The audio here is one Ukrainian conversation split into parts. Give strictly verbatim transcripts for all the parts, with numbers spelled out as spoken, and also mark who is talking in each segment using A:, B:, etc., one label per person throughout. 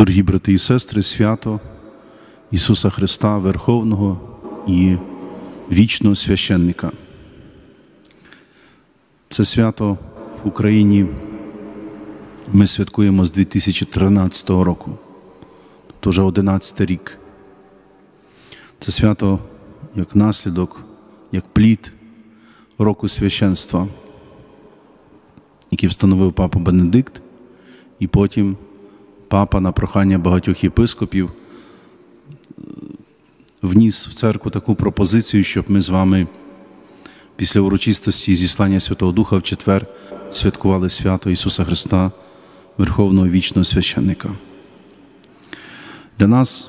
A: Дорогі брати і сестри, свято Ісуса Христа, Верховного і вічного священника. Це свято в Україні ми святкуємо з дві тисячі тринадцятого року, тобто вже одинадцятий рік. Це свято як наслідок, як плід року священства, який встановив папа Бенедикт, і потім папа на прохання багатьох єпископів вніс в церкву таку пропозицію, щоб ми з вами після урочистості зіслання Святого Духа в четвер святкували свято Ісуса Христа, Верховного Вічного Священника. Для нас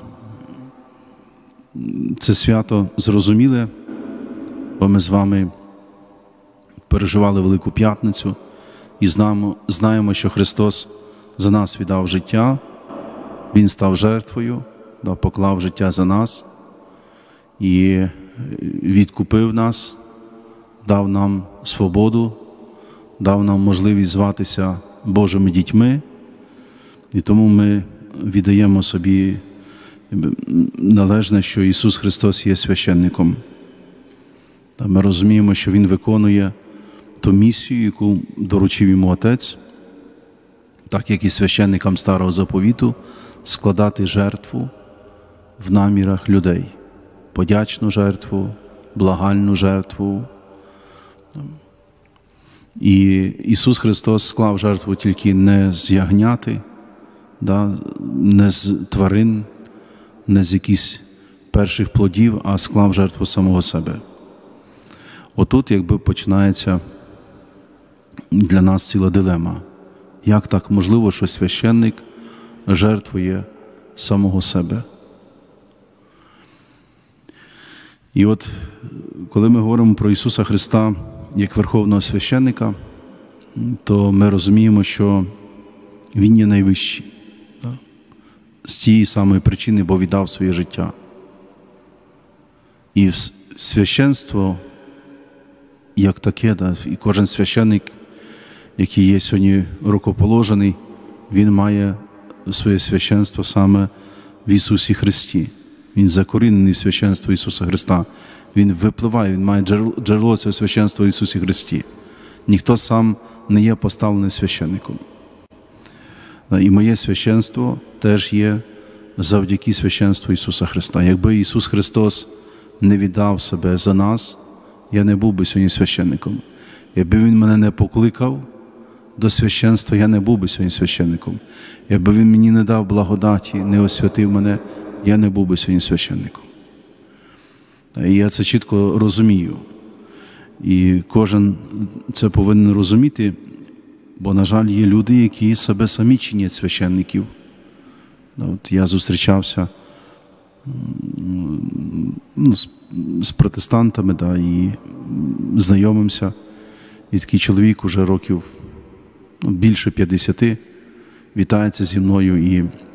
A: це свято зрозуміле, бо ми з вами переживали Велику П'ятницю і знаємо, знаємо, що Христос за нас віддав життя, Він став жертвою, поклав життя за нас і відкупив нас, дав нам свободу, дав нам можливість зватися Божими дітьми, і тому ми віддаємо собі належне, що Ісус Христос є священником. Ми розуміємо, що Він виконує ту місію, яку доручив йому Отець, так як і священникам Старого Заповіту, складати жертву в намірах людей. Подячну жертву, благальну жертву. І Ісус Христос склав жертву тільки не з ягняти, да, не з тварин, не з якихось перших плодів, а склав жертву самого себе. Отут якби починається для нас ціла дилема. Як так можливо, що священник жертвує самого себе? І от, коли ми говоримо про Ісуса Христа як Верховного Священника, то ми розуміємо, що Він є найвищий. З тієї самої причини, бо віддав своє життя. І священство як таке, да, і кожен священник, який є сьогодні рукоположений, він має своє священство саме в Ісусі Христі. Він закорінений в священство Ісуса Христа. Він випливає, він має джерело цього священства в Ісусі Христі. Ніхто сам не є поставлений священником. І моє священство теж є завдяки священству Ісуса Христа. Якби Ісус Христос не віддав себе за нас, я не був би сьогодні священником. Якби Він мене не покликав до священства, я не був би сьогодні священником. Якби Він мені не дав благодаті, не освятив мене, я не був би сьогодні священником. І я це чітко розумію. І кожен це повинен розуміти, бо, на жаль, є люди, які себе самі чинять священників. От я зустрічався ну, з, з протестантами, да, і знайомимося. І такий чоловік уже років ну, більше п'ятдесяти вітається зі мною і